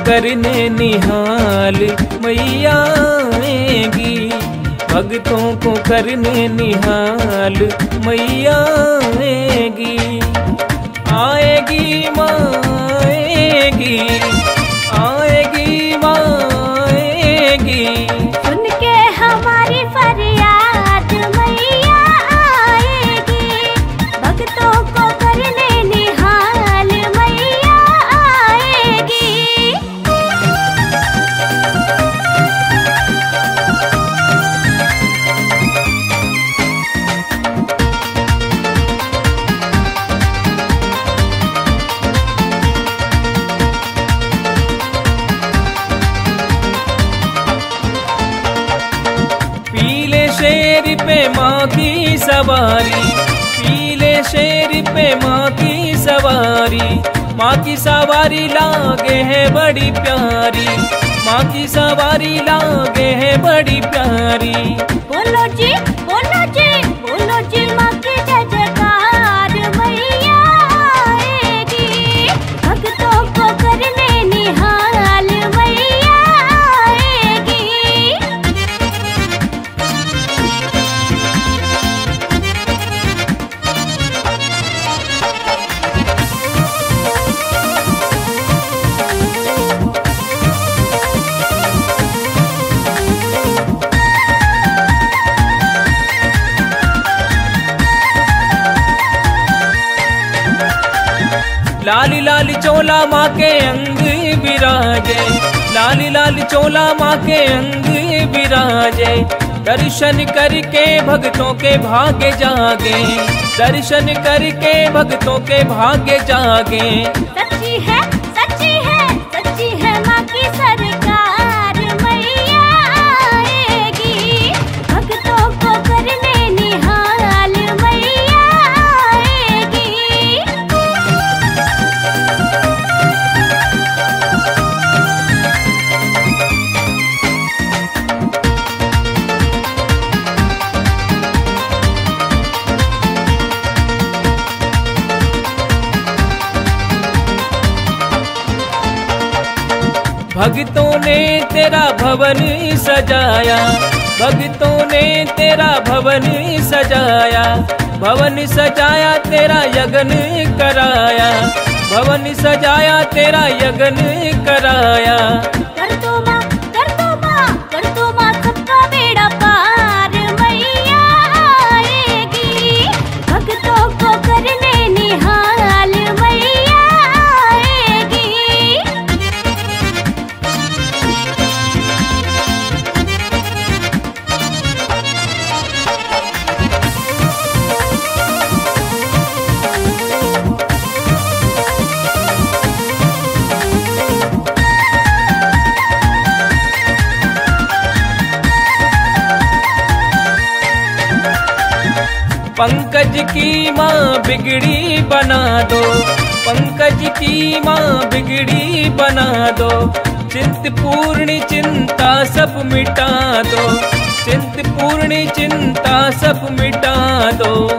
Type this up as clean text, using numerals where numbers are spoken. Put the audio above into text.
करने निहाल मैया आएगी, भक्तों को करने निहाल मैया आएगी। आएगी माँ आएगी, आएगी माँ आएगी। सुन के हमारी फरियाद मैया आएगी, भक्तों को करने निहाल मैया आएगी। पीले शेर पे माँ की सवारी, पीले शेर पे माँ की सवारी, माँ की सवारी लागे है बड़ी प्यारी, माँ की सवारी लागे है बड़ी प्यारी। बोलो जी बोलो जी बोलो जी, माँ की जय जयकार मैया आएगी, भक्तों को करने निहाल मैया आएगी। लाली लाली चोला माँ के अंग विराजे, लाली लाली चोला माँ के अंग विराजे। दर्शन करके भक्तों के भाग्य जागे, दर्शन करके भक्तों के भाग्य जागे। सच्ची है सच्ची है सच्ची है माँ की सरकार मैया आएगी, भक्तों को करने निहाल मैया आएगी। भक्तों ने तेरा भवन सजाया, भक्तों ने तेरा भवन सजाया, भवन सजाया तेरा यज्ञ कराया, भवन सजाया तेरा यज्ञ कराया। कर दो माँ कर दो माँ कर दो माँ, सबका बेड़ा पार मैया आएगी, भक्तों को करने निहाल मैया आएगी। पंकज की माँ बिगड़ी बना दो, पंकज की माँ बिगड़ी बना दो। चिंतपूर्णी चिंता सब मिटा दो, चिंतपूर्णी चिंता सब मिटा दो।